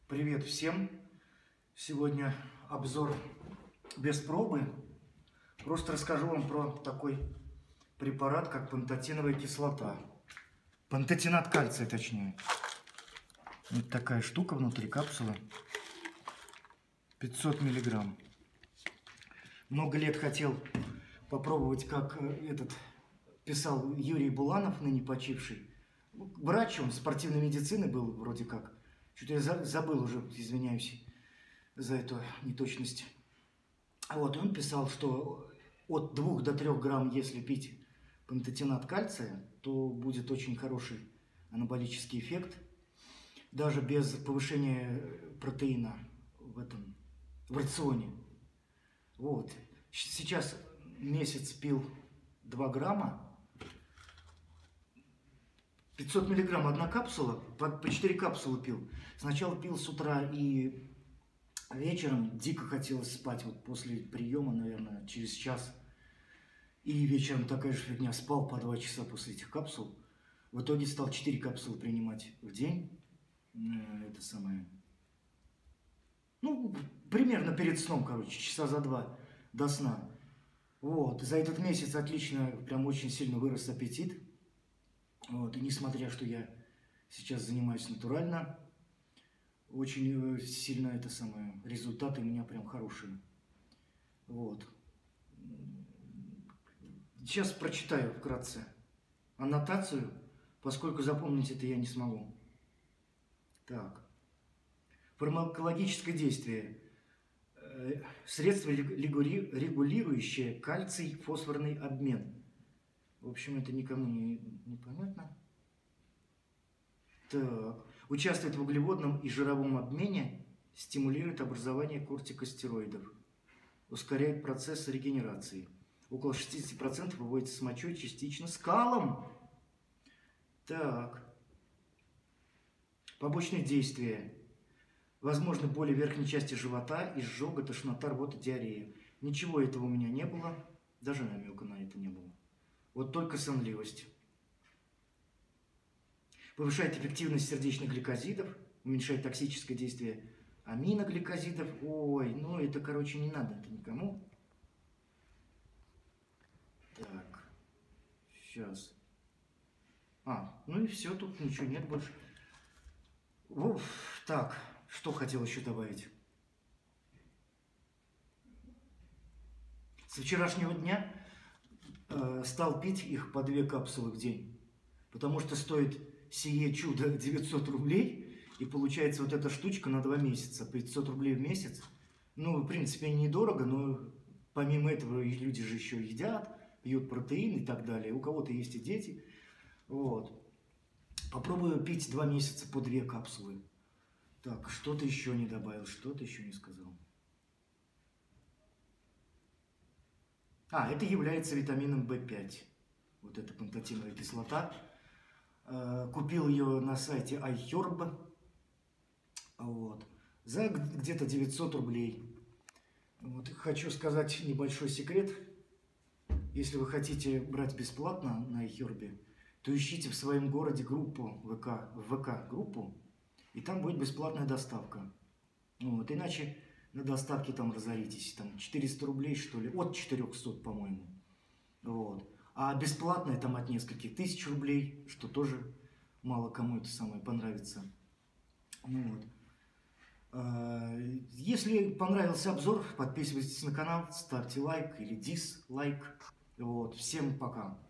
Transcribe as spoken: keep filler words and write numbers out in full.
Привет всем! Сегодня обзор без пробы. Просто расскажу вам про такой препарат, как пантотеновая кислота. Пантотенат кальция, точнее. Вот такая штука внутри капсулы. пятьсот миллиграмм. Много лет хотел попробовать, как этот писал Юрий Буланов, ныне почивший. Врач, он спортивной медицины был вроде как. Что-то я забыл уже, извиняюсь за эту неточность. Вот, он писал, что от двух до трёх грамм, если пить пантотенат кальция, то будет очень хороший анаболический эффект. Даже без повышения протеина в этом, в рационе. Вот. Сейчас месяц пил два грамма. пятьсот миллиграмм одна капсула, по, по четыре капсулы пил. Сначала пил с утра и вечером, дико хотелось спать, вот после приема, наверное, через час. И вечером такая же фигня, спал по два часа после этих капсул. В итоге стал четыре капсулы принимать в день. Это самое... Ну, примерно перед сном, короче, часа за два до сна. Вот, за этот месяц отлично, прям очень сильно вырос аппетит. Вот, и несмотря, что я сейчас занимаюсь натурально, очень сильно это самое, результаты у меня прям хорошие. Вот. Сейчас прочитаю вкратце аннотацию, поскольку запомнить это я не смогу. Так. Фармакологическое действие. Средство, регулирующее кальций-фосфорный обмен. В общем, это никому не, не понятно. Так. Участвует в углеводном и жировом обмене, стимулирует образование кортикостероидов, ускоряет процесс регенерации. Около шестидесяти процентов выводится с мочой, частично с калом. Так. Побочные действия. Возможно, боли в верхней части живота, изжога, тошнота, рвота, диарея. Ничего этого у меня не было, даже намека на это не было. Вот только сонливость. Повышает эффективность сердечных гликозидов, уменьшает токсическое действие аминогликозидов. Ой, ну это, короче, не надо это никому. Так, сейчас. А, ну и все, тут ничего нет больше. Уф, так, что хотел еще добавить? С вчерашнего дня э, стал пить их по две капсулы в день, потому что стоит сие чудо девятьсот рублей, и получается вот эта штучка на два месяца, пятьсот рублей в месяц. Ну, в принципе, недорого, но помимо этого люди же еще едят, пьют протеин и так далее. У кого-то есть и дети. Вот. Попробую пить два месяца по две капсулы. Так, что-то еще не добавил, что-то еще не сказал. А, это является витамином вэ пять. Вот эта пантотеновая кислота. Купил ее на сайте iHerb. Вот. За где-то девятьсот рублей. Вот. Хочу сказать небольшой секрет. Если вы хотите брать бесплатно на iHerb, то ищите в своем городе группу ВК, ВК-группу, и там будет бесплатная доставка. Вот. Иначе на доставке там разоритесь. Там четыреста рублей, что ли, от четырёхсот, по-моему. Вот. А бесплатное там от нескольких тысяч рублей, что тоже мало кому это самое понравится. Ну вот. Если понравился обзор, подписывайтесь на канал, ставьте лайк или дизлайк. Вот. Всем пока.